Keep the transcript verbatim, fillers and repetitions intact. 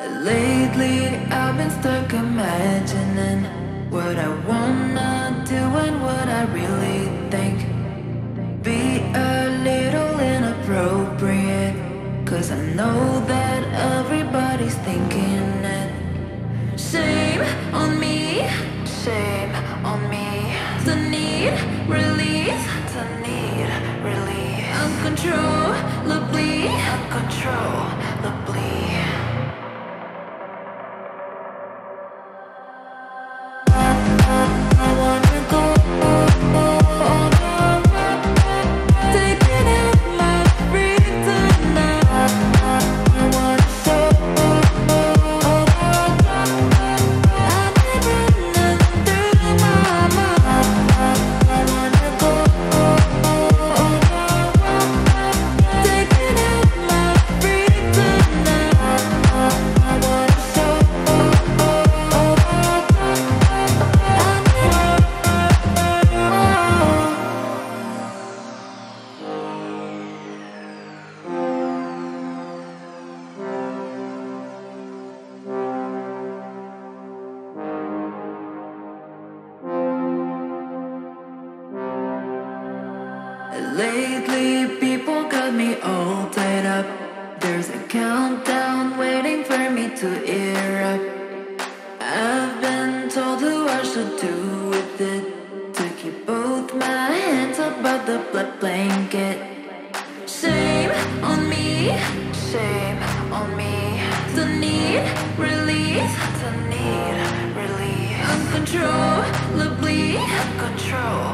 Lately I've been stuck imagining what I wanna do and what I really think. Be a little inappropriate, cause I know that everybody's thinking it. Shame on me, shame on me. The need, release, the need, release. Uncontrollably, uncontrollably. Lately, people got me all tied up. There's a countdown waiting for me to erupt. I've been told who I should do with it, to keep both my hands above the blood blanket. Shame on me, shame on me. The need, release, the need, release. Uncontrollably, uncontrollably.